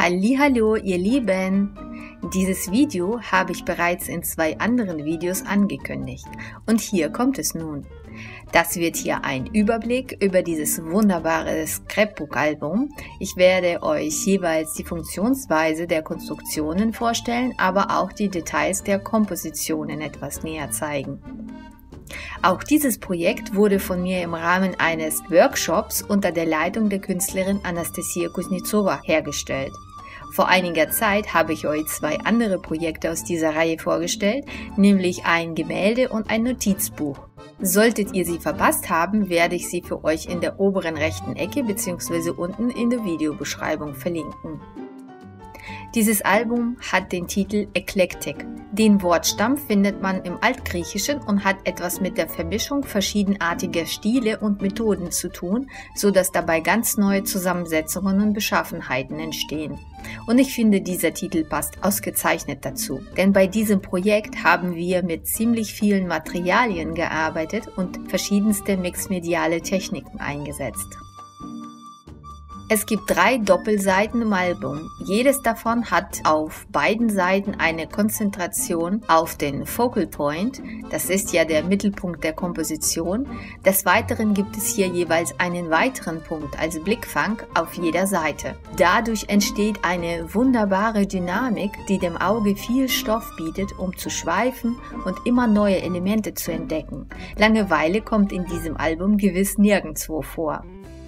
Hallihallo, ihr Lieben! Dieses Video habe ich bereits in 2 anderen Videos angekündigt und hier kommt es nun. Das wird hier ein Überblick über dieses wunderbare Scrapbook-Album. Ich werde euch jeweils die Funktionsweise der Konstruktionen vorstellen, aber auch die Details der Kompositionen etwas näher zeigen. Auch dieses Projekt wurde von mir im Rahmen eines Workshops unter der Leitung der Künstlerin Anastasia Kuznetsova hergestellt. Vor einiger Zeit habe ich euch 2 andere Projekte aus dieser Reihe vorgestellt, nämlich ein Gemälde und ein Notizbuch. Solltet ihr sie verpasst haben, werde ich sie für euch in der oberen rechten Ecke bzw. unten in der Videobeschreibung verlinken. Dieses Album hat den Titel Eclectic. Den Wortstamm findet man im Altgriechischen und hat etwas mit der Vermischung verschiedenartiger Stile und Methoden zu tun, so dass dabei ganz neue Zusammensetzungen und Beschaffenheiten entstehen. Und ich finde, dieser Titel passt ausgezeichnet dazu, denn bei diesem Projekt haben wir mit ziemlich vielen Materialien gearbeitet und verschiedenste mixmediale Techniken eingesetzt. Es gibt 3 Doppelseiten im Album. Jedes davon hat auf beiden Seiten eine Konzentration auf den Focal Point. Das ist ja der Mittelpunkt der Komposition. Des Weiteren gibt es hier jeweils einen weiteren Punkt als Blickfang auf jeder Seite. Dadurch entsteht eine wunderbare Dynamik, die dem Auge viel Stoff bietet, um zu schweifen und immer neue Elemente zu entdecken. Langeweile kommt in diesem Album gewiss nirgendwo vor.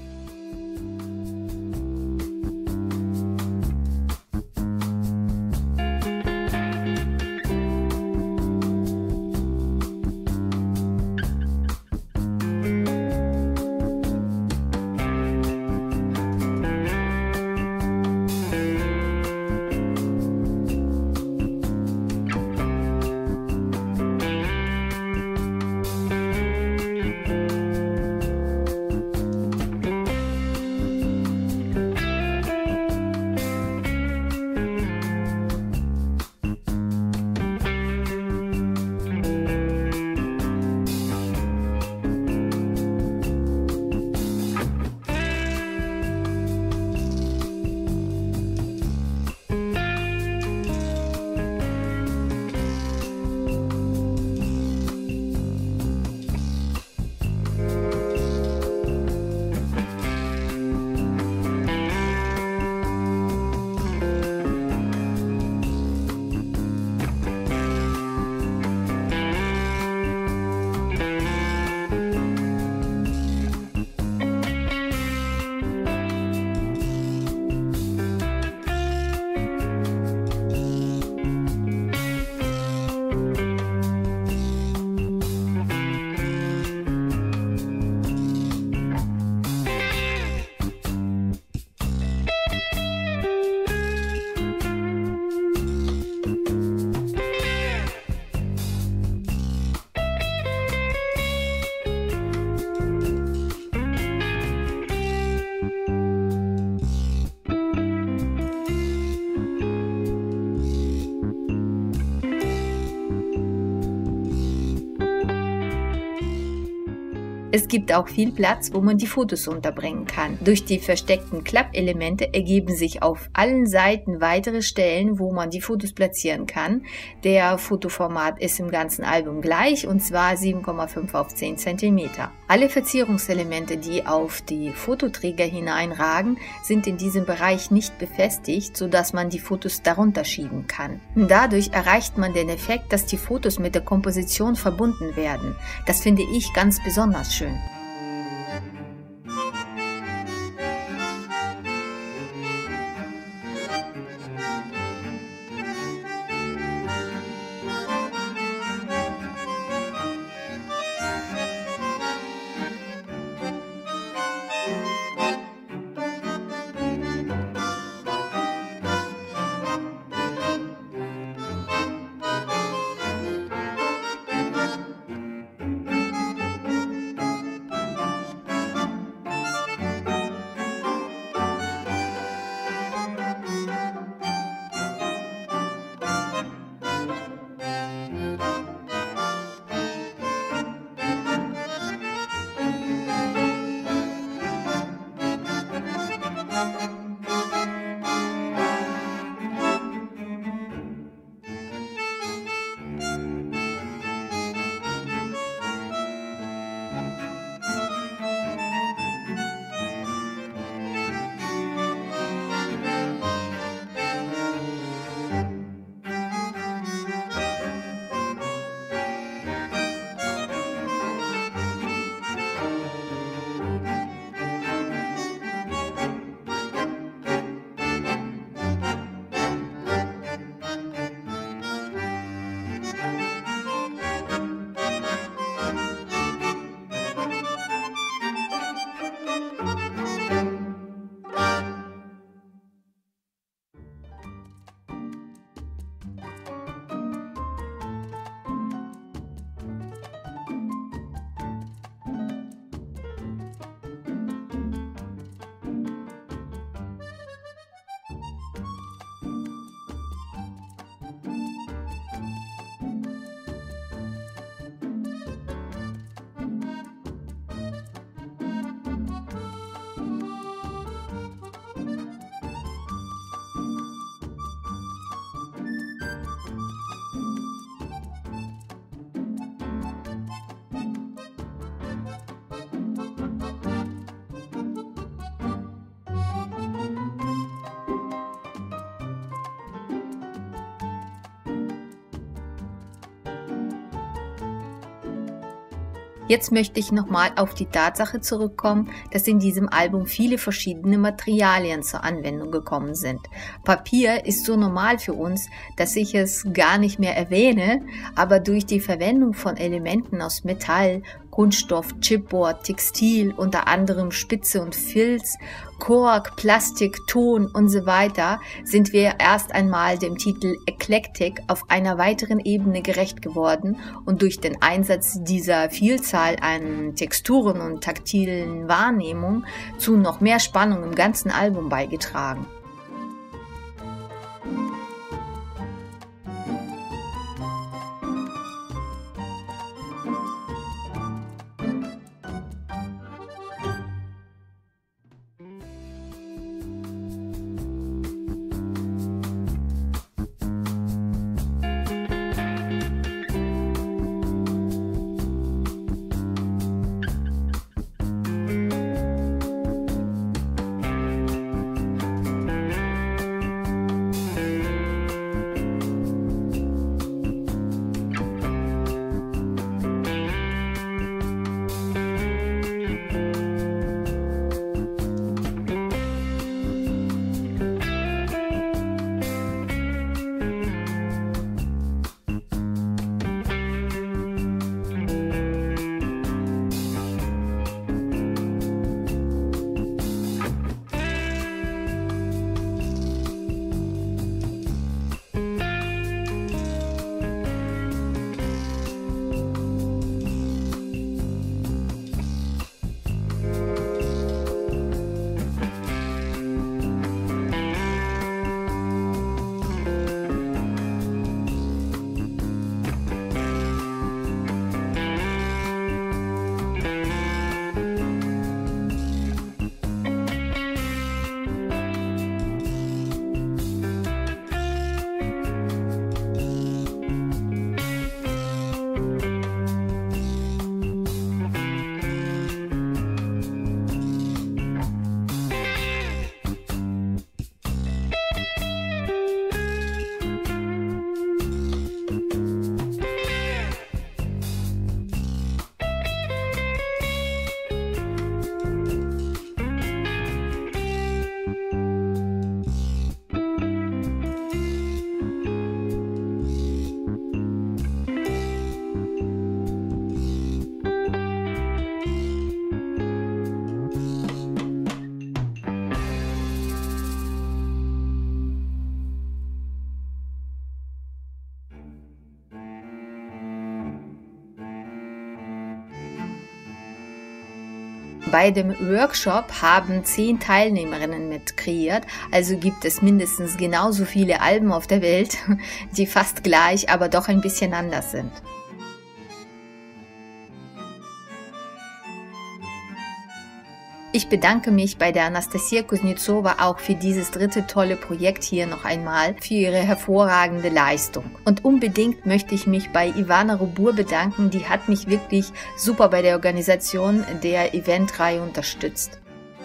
Es gibt auch viel Platz, wo man die Fotos unterbringen kann. Durch die versteckten Klappelemente ergeben sich auf allen Seiten weitere Stellen, wo man die Fotos platzieren kann. Der Fotoformat ist im ganzen Album gleich, und zwar 7,5 auf 10 cm. Alle Verzierungselemente, die auf die Fototräger hineinragen, sind in diesem Bereich nicht befestigt, sodass man die Fotos darunter schieben kann. Dadurch erreicht man den Effekt, dass die Fotos mit der Komposition verbunden werden. Das finde ich ganz besonders schön. Jetzt möchte ich nochmal auf die Tatsache zurückkommen, dass in diesem Album viele verschiedene Materialien zur Anwendung gekommen sind. Papier ist so normal für uns, dass ich es gar nicht mehr erwähne, aber durch die Verwendung von Elementen aus Metall, Kunststoff, Chipboard, Textil, unter anderem Spitze und Filz, Kork, Plastik, Ton und so weiter, sind wir erst einmal dem Titel Eclectic auf einer weiteren Ebene gerecht geworden und durch den Einsatz dieser Vielzahl an Texturen und taktilen Wahrnehmungen zu noch mehr Spannung im ganzen Album beigetragen. Bei dem Workshop haben 10 Teilnehmerinnen mit kreiert, also gibt es mindestens genauso viele Alben auf der Welt, die fast gleich, aber doch ein bisschen anders sind. Ich bedanke mich bei der Anastasia Kuznetsova auch für dieses dritte tolle Projekt hier noch einmal, für ihre hervorragende Leistung. Und unbedingt möchte ich mich bei Ivana Robur bedanken, die hat mich wirklich super bei der Organisation der Eventreihe unterstützt.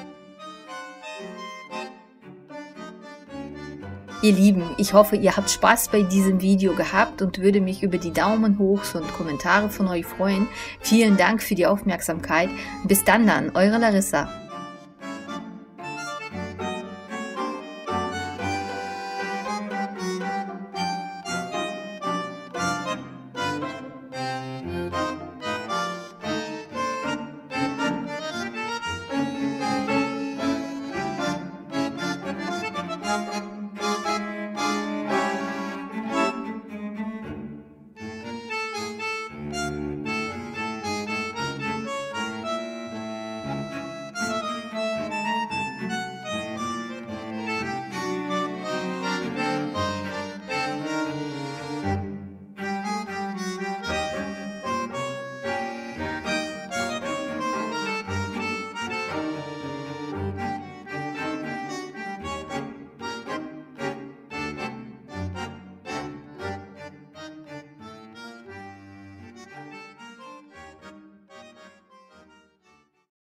Ihr Lieben, ich hoffe, ihr habt Spaß bei diesem Video gehabt und würde mich über die Daumen hochs und Kommentare von euch freuen. Vielen Dank für die Aufmerksamkeit. Bis dann, eure Larissa.